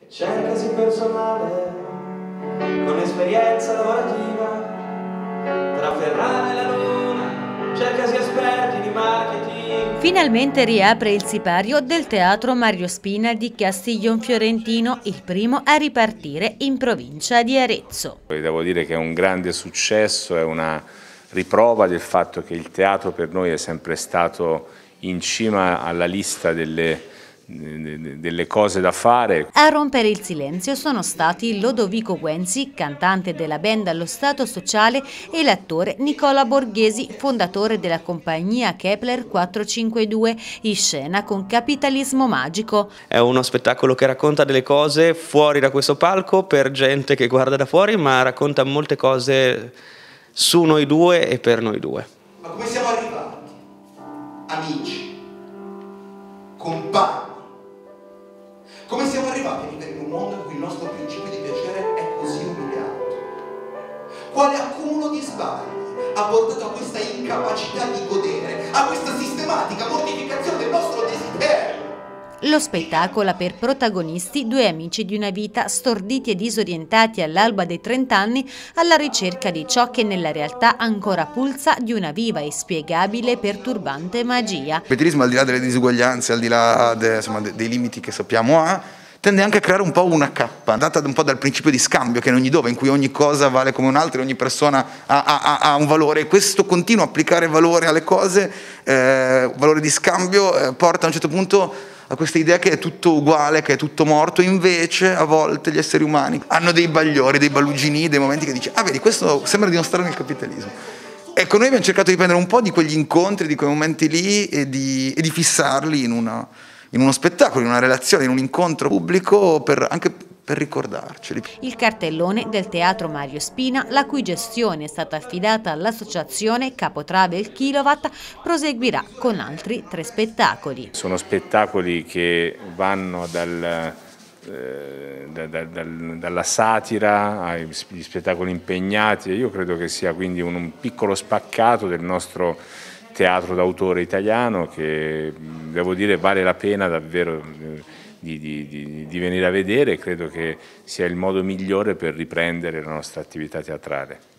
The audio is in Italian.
Cercasi personale con esperienza lavorativa tra Ferrara e la Luna, cercasi esperti di marketing. Finalmente riapre il sipario del Teatro Mario Spina di Castiglion Fiorentino, il primo a ripartire in provincia di Arezzo. Devo dire che è un grande successo, è una riprova del fatto che il teatro per noi è sempre stato in cima alla lista delle cose da fare. A rompere il silenzio sono stati Lodovico Guenzi, cantante della band Allo Stato Sociale, e l'attore Nicola Borghesi, fondatore della compagnia Kepler 452, in scena con Capitalismo Magico. È uno spettacolo che racconta delle cose fuori da questo palco per gente che guarda da fuori, ma racconta molte cose su noi due e per noi due. Ma come siamo arrivati? Amici, compagni. Come siamo arrivati a vivere in un mondo in cui il nostro principio di piacere è così umiliato? Quale accumulo di sbagli ha portato a questa incapacità di godere, a questa sistematica mortificazione del nostro desiderio? Lo spettacolo ha per protagonisti due amici di una vita storditi e disorientati all'alba dei 30 anni alla ricerca di ciò che nella realtà ancora pulsa di una viva e spiegabile e perturbante magia. Il capitalismo, al di là delle disuguaglianze, al di là dei limiti che sappiamo tende anche a creare un po' una cappa, data un po' dal principio di scambio che in ogni dove, in cui ogni cosa vale come un'altra, ogni persona ha un valore, e questo continuo applicare valore alle cose, valore di scambio, porta a un certo punto a questa idea che è tutto uguale, che è tutto morto. Invece a volte gli esseri umani hanno dei bagliori, dei balugini, dei momenti che dici, ah vedi, questo sembra dimostrare nel capitalismo. Ecco, noi abbiamo cercato di prendere un po' di quegli incontri, di quei momenti lì e di fissarli in uno spettacolo, in una relazione, in un incontro pubblico, anche per ricordarceli. Il cartellone del Teatro Mario Spina, la cui gestione è stata affidata all'associazione Capotravel Kilowatt, proseguirà con altri 3 spettacoli. Sono spettacoli che vanno dalla satira agli spettacoli impegnati, e io credo che sia quindi un piccolo spaccato del nostro teatro d'autore italiano che, devo dire, vale la pena davvero di venire a vedere. Credo che sia il modo migliore per riprendere la nostra attività teatrale.